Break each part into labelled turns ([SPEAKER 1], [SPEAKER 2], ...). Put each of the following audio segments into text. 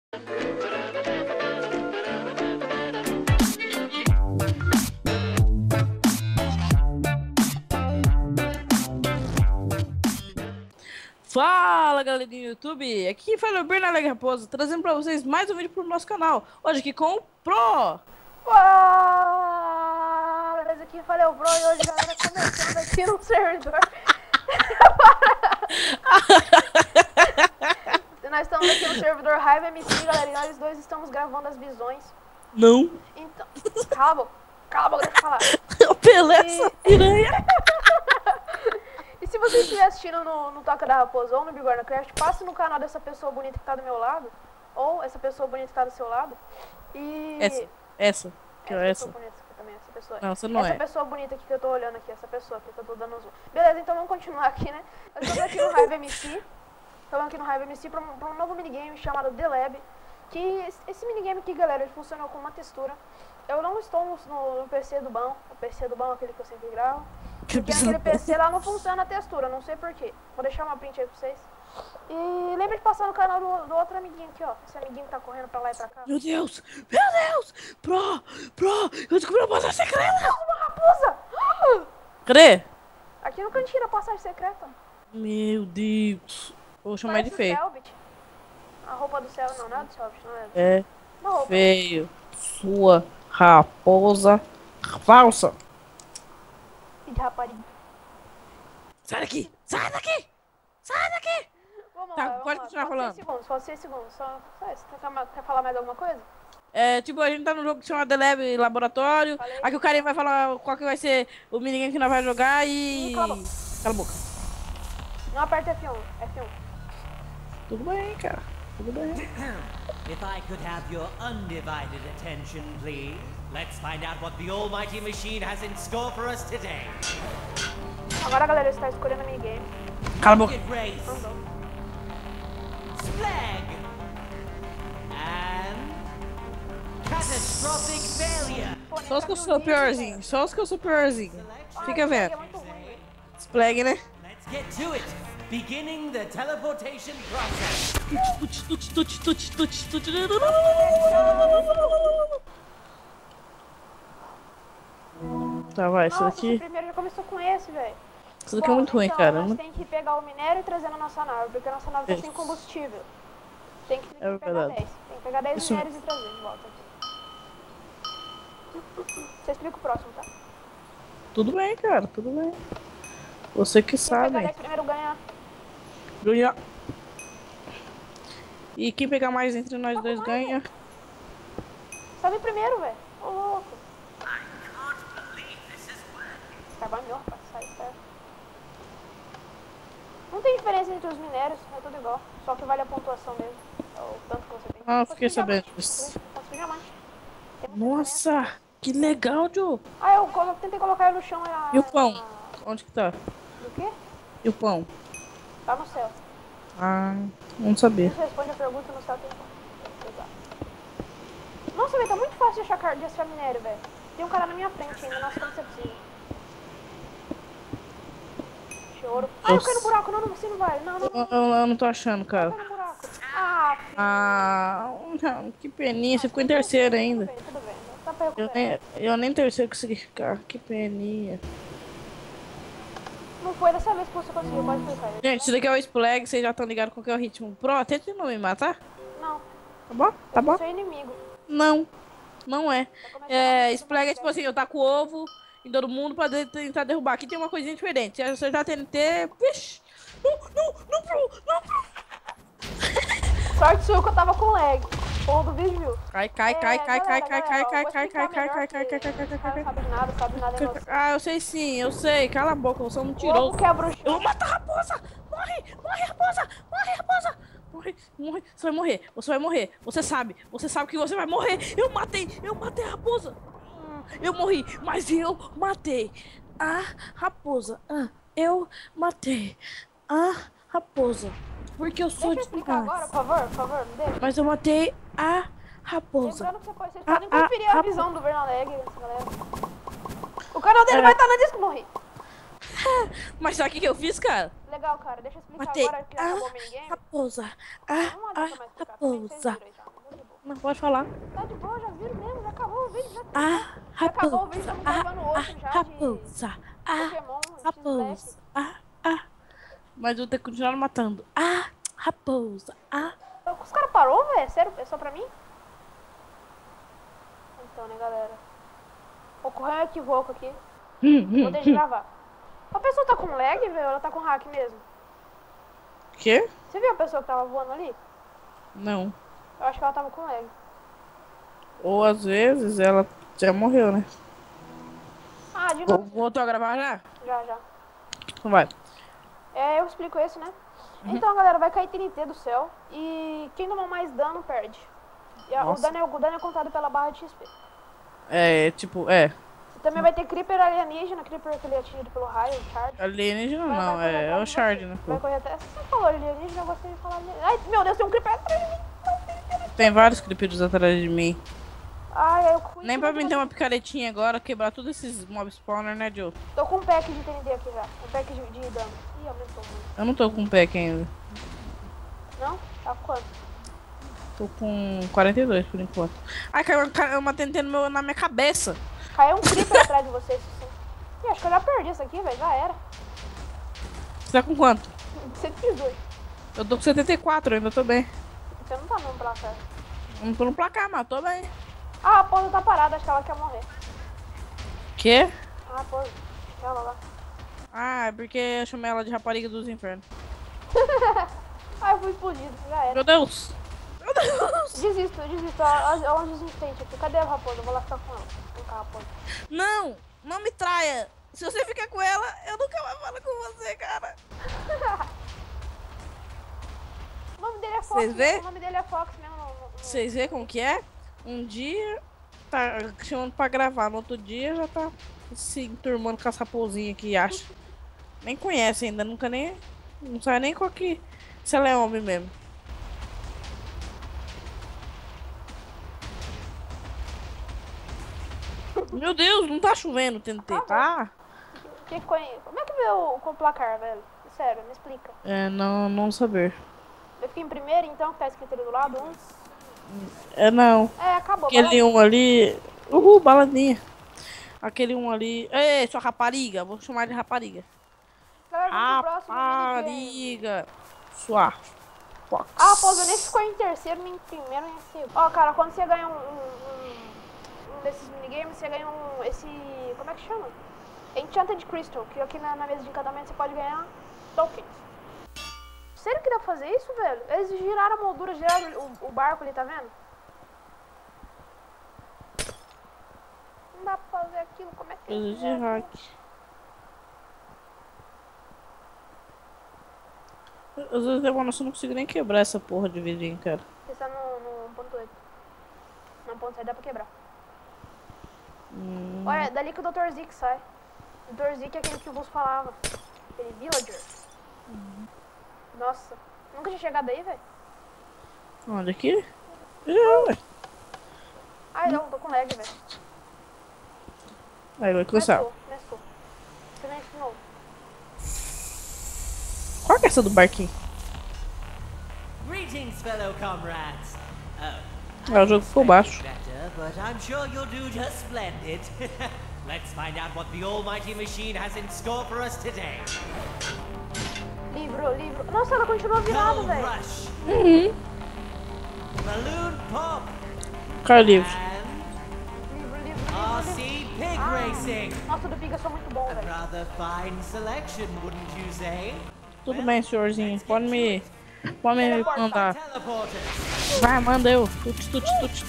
[SPEAKER 1] Fala, galera do YouTube, aqui fala o Bernardo Alegre Raposo, trazendo pra vocês mais um vídeo pro nosso canal. Hoje aqui com o Pro.
[SPEAKER 2] Fala, beleza? Aqui fala o Pro e hoje, galera, começando aqui no servidor. Nós estamos aqui no servidor Raiva MC, galera, e nós dois estamos gravando as visões.
[SPEAKER 1] Não.
[SPEAKER 2] Então, cala a boca, deixa eu falar.
[SPEAKER 1] Eu Pelé essa piranha.
[SPEAKER 2] E se você estiver assistindo no Toca da Raposa ou no Bigorna Craft, passe no canal dessa pessoa bonita que tá do meu lado, ou essa pessoa bonita que tá do seu lado. E...
[SPEAKER 1] Essa.
[SPEAKER 2] Pessoa bonita também, essa pessoa.
[SPEAKER 1] Não, você não
[SPEAKER 2] essa
[SPEAKER 1] é.
[SPEAKER 2] Pessoa bonita aqui que eu tô olhando aqui, essa pessoa aqui que eu tô dando zoom. Beleza, então vamos continuar aqui, né? Eu estou aqui no Raiva MC. Estamos aqui no Raiva MC pra um novo minigame chamado The Lab. Que esse minigame aqui, galera, ele funciona com uma textura. Eu não estou no PC do Bão. O PC do Bão é aquele que eu sempre gravo. Porque aquele PC lá não funciona a textura, não sei porquê. Vou deixar uma print aí pra vocês. E lembra de passar no canal do outro amiguinho aqui, ó. Esse amiguinho que tá correndo pra lá e pra cá.
[SPEAKER 1] Meu Deus! Pro! Eu descobri uma passagem secreta!
[SPEAKER 2] Uma raposa!
[SPEAKER 1] Cadê?
[SPEAKER 2] Aqui no cantinho da passagem secreta.
[SPEAKER 1] Meu Deus! Vou chamar de feio.
[SPEAKER 2] Selbit. A roupa do céu, não é do Selbit, não é?
[SPEAKER 1] É.
[SPEAKER 2] Uma roupa.
[SPEAKER 1] Feio. Sua raposa falsa.
[SPEAKER 2] Filho de rapariga.
[SPEAKER 1] Sai daqui! Sai daqui! Sai daqui!
[SPEAKER 2] Vamos
[SPEAKER 1] Tá,
[SPEAKER 2] lá,
[SPEAKER 1] pode continuar falando.
[SPEAKER 2] 6 segundos, só 6 segundos. Só isso. Quer falar mais alguma coisa?
[SPEAKER 1] É, tipo, a gente tá num jogo que chama The Lab Laboratório.
[SPEAKER 2] Falei.
[SPEAKER 1] Aqui o carinha vai falar qual que vai ser o minigame que nós vai jogar e...
[SPEAKER 2] Cala a boca.
[SPEAKER 1] Cala a boca.
[SPEAKER 2] Não aperta F1.
[SPEAKER 1] Tudo bem, cara. Tudo bem.
[SPEAKER 3] If I could have your undivided attention, please. Let's find out what the almighty machine has in store for us today.
[SPEAKER 2] Agora a galera está escolhendo a minigame.
[SPEAKER 1] Cala a boca.
[SPEAKER 3] Rocket Race,
[SPEAKER 2] Andou.
[SPEAKER 3] Slag, and Catastrophic Failure.
[SPEAKER 1] Só os que eu sou piorzinho. Só os que eu sou piorzinho. Fica
[SPEAKER 2] É
[SPEAKER 1] vendo.
[SPEAKER 2] muito ruim.
[SPEAKER 1] Splag, né?
[SPEAKER 3] Let's get to it. Beginning the teleportation process.
[SPEAKER 1] Tá, vai, isso
[SPEAKER 2] Nossa,
[SPEAKER 1] daqui.
[SPEAKER 2] o primeiro já começou com esse, velho.
[SPEAKER 1] Isso daqui é muito ruim,
[SPEAKER 2] então,
[SPEAKER 1] cara.
[SPEAKER 2] A gente tem que pegar o minério e trazer na nossa nave, porque a nossa nave tá sem combustível. Tem que
[SPEAKER 1] É
[SPEAKER 2] pegar
[SPEAKER 1] verdade.
[SPEAKER 2] 10. Tem que pegar 10
[SPEAKER 1] Isso.
[SPEAKER 2] minérios e trazer de volta aqui. Você explica o próximo, tá?
[SPEAKER 1] Tudo bem, cara. Tudo bem. Você que
[SPEAKER 2] Quem pegar
[SPEAKER 1] sabe.
[SPEAKER 2] 10 primeiro ganha.
[SPEAKER 1] Ganha. E quem pegar mais entre nós dois ganha.
[SPEAKER 2] Sobe primeiro, velho. Ô, louco. Trabalhou, rapaz. Sai, sai. Não tem diferença entre os minérios, é tudo igual. Só que vale a pontuação mesmo. É o tanto que você tem.
[SPEAKER 1] Ah, fiquei
[SPEAKER 2] Consegui
[SPEAKER 1] sabendo
[SPEAKER 2] diamante.
[SPEAKER 1] disso.
[SPEAKER 2] Consegui diamante. Tem muita
[SPEAKER 1] Nossa, que legal, Joe.
[SPEAKER 2] diferença. Ah, eu tentei colocar ele no chão.
[SPEAKER 1] E o pão? Onde que tá?
[SPEAKER 2] Do quê?
[SPEAKER 1] E o pão?
[SPEAKER 2] Tá no céu.
[SPEAKER 1] Ah, não sabia.
[SPEAKER 2] Você responde a pergunta no céu tem pão. Exato. Nossa, velho, tá muito fácil de achar minério, velho. Tem um cara na minha frente ainda. Nossa, como você precisa. Choro. Ah, eu caí no buraco. Não, você não vai. Não.
[SPEAKER 1] Eu não tô achando, cara.
[SPEAKER 2] Cai no buraco. Ah, filho.
[SPEAKER 1] Ah, não, que peninha. Você ficou em terceiro ainda.
[SPEAKER 2] Tudo bem. Dá pra recuperar.
[SPEAKER 1] Eu nem terceiro consegui ficar. Que peninha.
[SPEAKER 2] Não foi dessa vez que você conseguiu, pode explicar.
[SPEAKER 1] Gente, isso daqui é o Splag. Vocês já estão ligados com qual que é o ritmo. Pro, tenta não me matar.
[SPEAKER 2] Não,
[SPEAKER 1] Tá bom? Tá bom?
[SPEAKER 2] eu sou inimigo.
[SPEAKER 1] Não. Não é.
[SPEAKER 2] começar.
[SPEAKER 1] Splag é tipo assim, eu taco ovo em todo mundo pra tentar derrubar. Aqui tem uma coisinha diferente. Se acertar TNT... Vixe. Não, Pro.
[SPEAKER 2] Sorte sua que eu tava com lag. Ou do vídeo, viu?
[SPEAKER 1] Cai.
[SPEAKER 2] Sabe nada é você.
[SPEAKER 1] Ah, eu sei sim, eu sei. Cala a boca, você é um
[SPEAKER 2] O
[SPEAKER 1] mentiroso.
[SPEAKER 2] ovo quebra o
[SPEAKER 1] Eu
[SPEAKER 2] chão.
[SPEAKER 1] vou matar a raposa! Morre, raposa! Morre. Você vai morrer, Você sabe que você vai morrer. Eu matei a raposa. Eu morri, mas eu matei a raposa. Eu matei a raposa. Porque eu sou
[SPEAKER 2] Deixa eu explicar agora, por favor, me deixa.
[SPEAKER 1] Mas eu matei a raposa.
[SPEAKER 2] Lembrando que vocês podem conferir a visão do Bernardo Alegre, galera. O canal dele vai estar na descrição. Morri.
[SPEAKER 1] Mas sabe o que eu fiz, cara?
[SPEAKER 2] Legal, cara. Deixa eu explicar
[SPEAKER 1] Matei
[SPEAKER 2] agora que acabou o minigame.
[SPEAKER 1] raposa.
[SPEAKER 2] Não adianta mais explicar, também vocês
[SPEAKER 1] Raposa.
[SPEAKER 2] viram aí já.
[SPEAKER 1] Não, pode falar.
[SPEAKER 2] Tá de boa, já viram mesmo, já acabou o vídeo, já tem.
[SPEAKER 1] Ah,
[SPEAKER 2] Já acabou o vídeo,
[SPEAKER 1] raposa.
[SPEAKER 2] estamos gravando outro já de
[SPEAKER 1] Raposa.
[SPEAKER 2] Pokémon,
[SPEAKER 1] Raposa. Mas eu vou ter que continuar matando. Raposa.
[SPEAKER 2] Os caras parou, velho? Sério? É só pra mim? Então, né, galera? Ocorreu um equívoco aqui. Vou deixar de gravar. A pessoa tá com lag, velho? Ela tá com hack mesmo?
[SPEAKER 1] Quê?
[SPEAKER 2] Você viu a pessoa que tava voando ali?
[SPEAKER 1] Não.
[SPEAKER 2] Eu acho que ela tava com lag.
[SPEAKER 1] Ou às vezes ela já morreu, né?
[SPEAKER 2] Ah, de novo.
[SPEAKER 1] Voltou a gravar já?
[SPEAKER 2] Já.
[SPEAKER 1] Então vai.
[SPEAKER 2] Eu explico isso, né? Então, galera, vai cair TNT do céu. E quem tomar mais dano, perde. E o dano é contado pela barra de XP. E também vai ter Creeper alienígena, Creeper que ele é atingido pelo raio, o Shard.
[SPEAKER 1] Alienígena não, é o Shard, né?
[SPEAKER 2] Vai correr até... Você falou alienígena, eu gostei de falar alienígena. Ai, meu Deus, tem um Creeper atrás de mim.
[SPEAKER 1] Tem vários creepers atrás de mim.
[SPEAKER 2] Ai, eu fui...
[SPEAKER 1] Nem pra mim ter uma picaretinha agora, quebrar todos esses mob spawner, né, Joe?
[SPEAKER 2] Tô com um pack de TNT aqui já. Um pack de dano. Ih, aumentou muito.
[SPEAKER 1] Eu não tô com pack ainda.
[SPEAKER 2] Não? Tá com quanto?
[SPEAKER 1] Tô com 42 por enquanto. Ai, caiu uma TNT na minha cabeça.
[SPEAKER 2] Caiu um Creeper atrás de você, sim. Ih, acho que eu já perdi isso aqui, velho. Já era.
[SPEAKER 1] Você tá com quanto?
[SPEAKER 2] 118.
[SPEAKER 1] Eu tô com 74, ainda tô bem.
[SPEAKER 2] Você não tá no placar.
[SPEAKER 1] Não tô no placar, mas tô bem.
[SPEAKER 2] Ah, a raposa tá parada, acho que ela quer morrer.
[SPEAKER 1] Quê?
[SPEAKER 2] A raposa. Ela lá.
[SPEAKER 1] É porque eu chamei ela de rapariga dos infernos.
[SPEAKER 2] Ah, eu fui explodido, já era.
[SPEAKER 1] Meu Deus! Meu Deus!
[SPEAKER 2] Desisto. Olha um desistente aqui. Cadê a raposa? Eu vou lá ficar com ela. Vem cá, raposa.
[SPEAKER 1] Não me traia! Se você ficar com ela, eu nunca mais falo com você, cara.
[SPEAKER 2] O nome dele é Fox.
[SPEAKER 1] Vocês vê?
[SPEAKER 2] O nome dele é Fox mesmo.
[SPEAKER 1] Vocês vê como que é? Um dia tá chamando pra gravar, no outro dia já tá se enturmando com as raposinhas que acha. Nem conhece ainda, nunca nem... Não sabe nem qual que... Se ela é homem mesmo. Meu Deus, não tá chovendo, TNT, tá?
[SPEAKER 2] Como é que veio com o placar, velho? Sério, me explica.
[SPEAKER 1] Não saber.
[SPEAKER 2] Eu fiquei em primeiro, então, que tá escrito ali do lado,
[SPEAKER 1] Não.
[SPEAKER 2] Acabou.
[SPEAKER 1] Aquele um ali... baladinha. Aquele um ali... Ei, sua rapariga, vou chamar de rapariga.
[SPEAKER 2] Galera, vamos pro próximo
[SPEAKER 1] Rapariga. Sua Fox.
[SPEAKER 2] A raposa nem ficou em terceiro, nem em primeiro, nem em segundo. Ó, cara, quando você ganha um desses minigames, você ganha esse... Como é que chama? Enchanted Crystal, que aqui na mesa de encantamento você pode ganhar tokens. Sério que dá pra fazer isso, velho? Eles giraram a moldura, giraram o barco ali, tá vendo? Não dá pra fazer aquilo, como é que
[SPEAKER 1] Coisa de hack. Às vezes eu não consigo nem quebrar essa porra de vidrinho, cara.
[SPEAKER 2] Você tá no 1.8. No 1.7 dá pra quebrar. Olha, dali que o Dr. Zeke sai. O Dr. Zeke é aquele que o Bus falava. Aquele villager. Nossa, nunca tinha chegado aí, velho.
[SPEAKER 1] Onde aqui? Ué.
[SPEAKER 2] Ai, não, tô com lag, velho.
[SPEAKER 1] Aí vai começar.
[SPEAKER 2] Começou. Você vem de novo.
[SPEAKER 1] Qual que é essa do barquinho?
[SPEAKER 3] Greetings, fellow comrades.
[SPEAKER 1] O jogo ficou baixo.
[SPEAKER 3] Better, but I'm sure you'll do just splendid. Let's find out what the almighty machine has in store for us today.
[SPEAKER 2] Livro. Nossa, ela continua virada,
[SPEAKER 3] Gold
[SPEAKER 2] velho.
[SPEAKER 3] Rush. Balloon Pop.
[SPEAKER 1] Cara livre.
[SPEAKER 3] And
[SPEAKER 2] Livro.
[SPEAKER 3] RC Pig Racing.
[SPEAKER 2] Nossa, do Pig eu sou muito bom,
[SPEAKER 3] A
[SPEAKER 2] velho.
[SPEAKER 3] rather fine selection, wouldn't you say?
[SPEAKER 1] Tudo bem, senhorzinho. Pode me mandar.
[SPEAKER 3] Teleporters.
[SPEAKER 1] Vai, manda eu. Tut.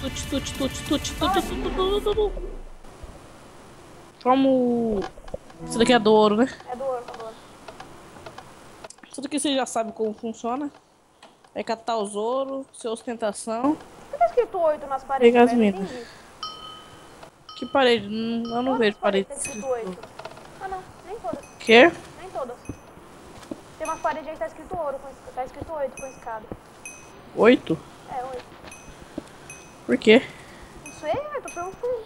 [SPEAKER 1] Como... Isso daqui é do ouro, né?
[SPEAKER 2] É do ouro, do ouro.
[SPEAKER 1] Isso daqui você já sabe como funciona. É catar os ouros, ser ostentação.
[SPEAKER 2] Por que tá escrito 8 nas paredes,
[SPEAKER 1] Pegar as
[SPEAKER 2] velho?
[SPEAKER 1] minas.
[SPEAKER 2] Entendi.
[SPEAKER 1] Que parede? Eu não vejo parede.
[SPEAKER 2] Tá escrito 8. Ah, não. Nem todas.
[SPEAKER 1] Quê?
[SPEAKER 2] Nem todas. Tem umas paredes aí que tá escrito ouro, tá escrito 8 com escada.
[SPEAKER 1] 8?
[SPEAKER 2] É, 8.
[SPEAKER 1] Por quê?
[SPEAKER 2] Não sei, velho, tô perguntando.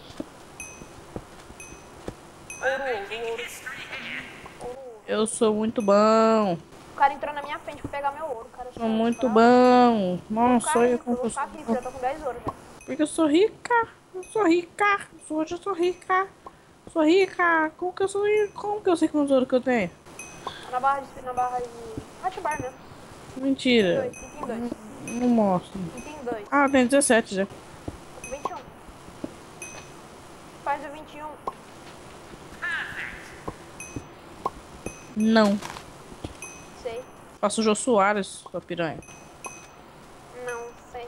[SPEAKER 2] Ouro.
[SPEAKER 1] Eu sou muito bom.
[SPEAKER 2] O cara entrou na minha frente pra pegar meu ouro, cara.
[SPEAKER 1] Sou muito bom.
[SPEAKER 2] Não
[SPEAKER 1] Nossa, olha como
[SPEAKER 2] eu vou
[SPEAKER 1] eu
[SPEAKER 2] ficar
[SPEAKER 1] sou
[SPEAKER 2] aqui,
[SPEAKER 1] bom.
[SPEAKER 2] eu tô com 10 ouros já.
[SPEAKER 1] Porque eu sou rica. Eu sou rica. Hoje eu sou rica. Sou rica. Como que eu sou rica? Como que eu sei quantos ouro que eu tenho?
[SPEAKER 2] Na barra de Hotbar, né?
[SPEAKER 1] Mentira.
[SPEAKER 2] Item 2.
[SPEAKER 1] Não mostro.
[SPEAKER 2] Item 2.
[SPEAKER 1] Ah, tem 17 já.
[SPEAKER 2] 21. Faz o 21.
[SPEAKER 1] Não.
[SPEAKER 2] Sei.
[SPEAKER 1] Faço o Jô Soares, sua piranha.
[SPEAKER 2] Não sei.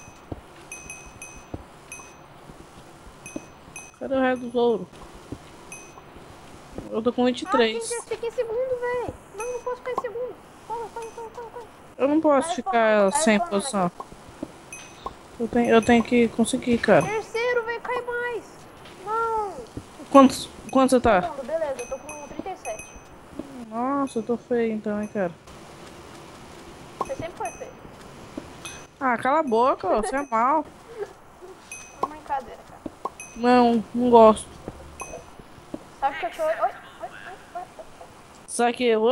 [SPEAKER 1] Cadê o resto dos ouro? Eu tô com
[SPEAKER 2] Ah,
[SPEAKER 1] 23.
[SPEAKER 2] fiquei em segundo, velho. Não posso ficar em segundo. Corre.
[SPEAKER 1] Eu não posso
[SPEAKER 2] Tá
[SPEAKER 1] ficar
[SPEAKER 2] respondendo,
[SPEAKER 1] sem
[SPEAKER 2] tá
[SPEAKER 1] posição. Eu tenho que conseguir, cara.
[SPEAKER 2] Terceiro, velho, cai mais. Não.
[SPEAKER 1] Quanto você tá?
[SPEAKER 2] Segundo, beleza, eu tô com 37.
[SPEAKER 1] Nossa, eu tô feio então, hein, cara.
[SPEAKER 2] Você sempre foi feio.
[SPEAKER 1] Ah, cala a boca, ó, você é mal.
[SPEAKER 2] É uma brincadeira, cara.
[SPEAKER 1] Não gosto.
[SPEAKER 2] Sabe que eu te olho... Oi.
[SPEAKER 1] Sabe que eu...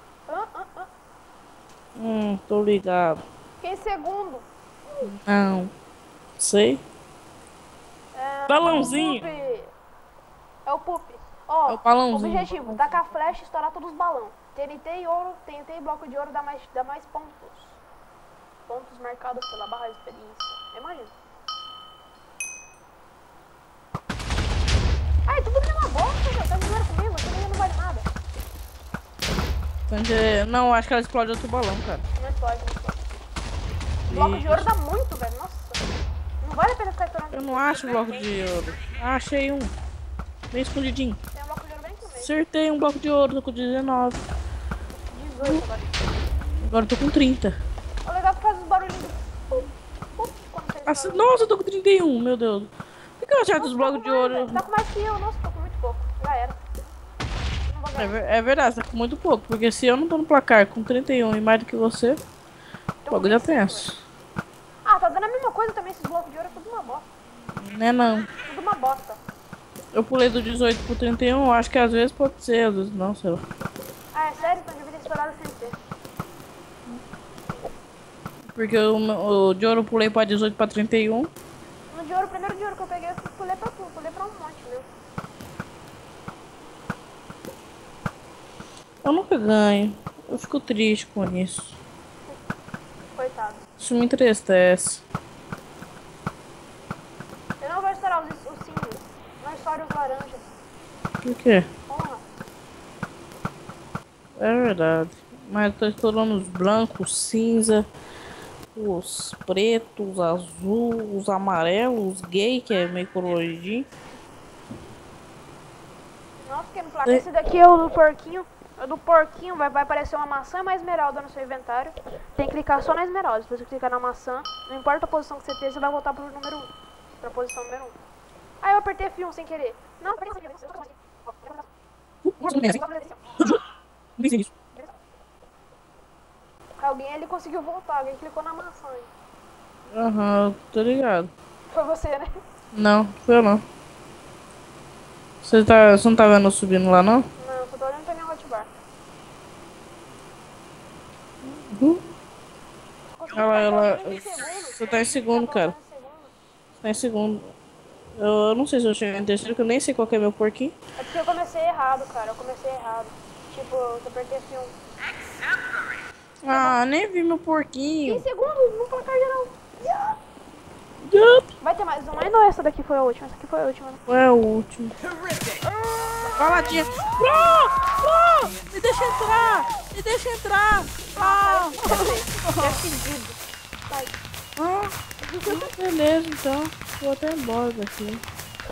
[SPEAKER 1] Tô ligado.
[SPEAKER 2] Fiquei em segundo.
[SPEAKER 1] Não. Sei. Balãozinho.
[SPEAKER 2] É o Pup. Ó,
[SPEAKER 1] É o balãozinho.
[SPEAKER 2] objetivo, tacar flecha e estourar todos os balões. TNT e ouro, TNT e bloco de ouro dá mais pontos. Pontos marcados pela barra de experiência. Imagina. Ai, tudo mesma bosta, meu. Tá zoando comigo, essa menina não vale nada.
[SPEAKER 1] Não, acho que ela explode outro balão, cara.
[SPEAKER 2] Não explode. Bloco de ouro dá muito, velho. Nossa. Não vale a pena ficar estourando.
[SPEAKER 1] Eu não acho bloco de ouro. Ah, achei um. Bem escondidinho.
[SPEAKER 2] Tem um bloco de ouro bem no meio.
[SPEAKER 1] Acertei um bloco de ouro, tô com 19.
[SPEAKER 2] 18 agora.
[SPEAKER 1] Agora eu tô com 30.
[SPEAKER 2] O legal é que faz os barulhinhos do... quando você estoura.
[SPEAKER 1] Nossa, eu tô com 31, meu Deus. Por que eu acerto os blocos de ouro?
[SPEAKER 2] Tá com mais que eu. Nossa, tô com muito pouco. Já era. Não vou ganhar.
[SPEAKER 1] É verdade, tá com muito pouco. Porque se eu não tô no placar com 31 e mais do que você,
[SPEAKER 2] Tô
[SPEAKER 1] logo
[SPEAKER 2] com
[SPEAKER 1] já
[SPEAKER 2] 25,
[SPEAKER 1] penso.
[SPEAKER 2] velho. Ah, tá dando a mesma coisa também. Esses blocos de ouro é tudo uma bosta.
[SPEAKER 1] Né, não.
[SPEAKER 2] Tudo uma bosta.
[SPEAKER 1] Eu pulei do 18 pro 31, eu acho que às vezes pode ser, às vezes não, sei lá.
[SPEAKER 2] Ah, é sério? Então devia ter estourado sem ter.
[SPEAKER 1] Porque o de ouro eu pulei pra 18 pra 31.
[SPEAKER 2] No de ouro, o primeiro de ouro que eu peguei, eu pulei pra tudo. Pulei pra um monte, meu.
[SPEAKER 1] Eu nunca ganho. Eu fico triste com isso.
[SPEAKER 2] Coitado.
[SPEAKER 1] Isso me entristece.
[SPEAKER 2] Eu não vou estourar os cinzas. Não estoure os laranjas.
[SPEAKER 1] Por quê?
[SPEAKER 2] Porra.
[SPEAKER 1] É verdade. Mas eu tô estourando os brancos, cinza, os pretos, os azul, os amarelos, os gay, que é meio coloridinho.
[SPEAKER 2] Nossa, fiquei no placar. Esse daqui é o do porquinho. O do porquinho vai aparecer uma maçã e uma esmeralda no seu inventário. Tem que clicar só na esmeralda. Se você clicar na maçã, não importa a posição que você esteja, você vai voltar pro número 1. Pra posição número 1. Ah, eu apertei F1 sem querer. Não, apertei sem querer.
[SPEAKER 1] Nossa, não é assim. Não pensei nisso.
[SPEAKER 2] Alguém ali conseguiu voltar. Alguém clicou na maçã. Hein?
[SPEAKER 1] Aham, tô ligado.
[SPEAKER 2] Foi você, né?
[SPEAKER 1] Não, foi eu não. Você não tá vendo eu subindo lá, não?
[SPEAKER 2] Não, só tô olhando pra minha hotbar.
[SPEAKER 1] Você tá em segundo, cara. Você tá em segundo. Eu não sei se eu cheguei em terceiro, que eu nem sei qual que é meu porquinho.
[SPEAKER 2] É porque eu comecei errado, cara. Eu comecei errado. Tipo, eu apertei F1.
[SPEAKER 1] Ah, nem vi meu
[SPEAKER 2] 15
[SPEAKER 1] porquinho.
[SPEAKER 2] segundos no placar geral.
[SPEAKER 1] Yup.
[SPEAKER 2] Vai ter mais uma ainda ou essa daqui foi a última? Essa aqui foi a última, né?
[SPEAKER 1] É o último. Vai lá, tia. Bro! Me deixa entrar! Me deixa entrar! Ah!
[SPEAKER 2] É pedido. Sai.
[SPEAKER 1] Beleza, então. Vou até embora daqui.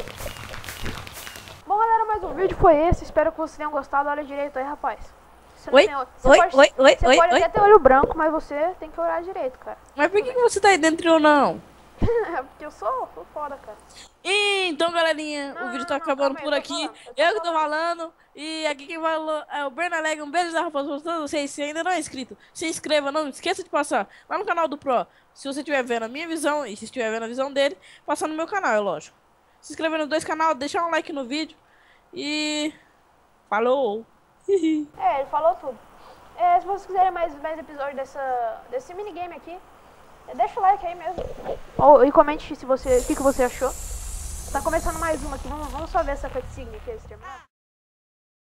[SPEAKER 2] Bom, galera, mais um vídeo foi esse. Espero que vocês tenham gostado. Olha direito aí, rapaz. Você não
[SPEAKER 1] Oi?
[SPEAKER 2] tem olho.
[SPEAKER 1] Oi?
[SPEAKER 2] Pode,
[SPEAKER 1] Oi? Oi?
[SPEAKER 2] você
[SPEAKER 1] Oi?
[SPEAKER 2] pode
[SPEAKER 1] Oi?
[SPEAKER 2] até ter olho branco, mas você tem que olhar direito, cara.
[SPEAKER 1] Mas por que você tá aí dentro ou não?
[SPEAKER 2] É porque eu sou foda, cara.
[SPEAKER 1] Então, galerinha, o vídeo tá acabando
[SPEAKER 2] calma aí,
[SPEAKER 1] por
[SPEAKER 2] eu tô
[SPEAKER 1] aqui.
[SPEAKER 2] falando,
[SPEAKER 1] Eu que tô falando. E aqui quem falou é o Bernaleg. Um beijo da raposa pra todos vocês. Se ainda não é inscrito, se inscreva. Não esqueça de passar lá no canal do Pro. Se você estiver vendo a minha visão e se estiver vendo a visão dele, passar no meu canal, é lógico. Se inscrever nos dois canais, deixar um like no vídeo. E... falou!
[SPEAKER 2] É, ele falou tudo. É, se vocês quiserem mais episódios desse minigame aqui, Deixa o like aí mesmo. Ou, e comente se você, o que você achou. Tá começando mais uma aqui, vamos só ver essa cutscene aqui, esse terminal.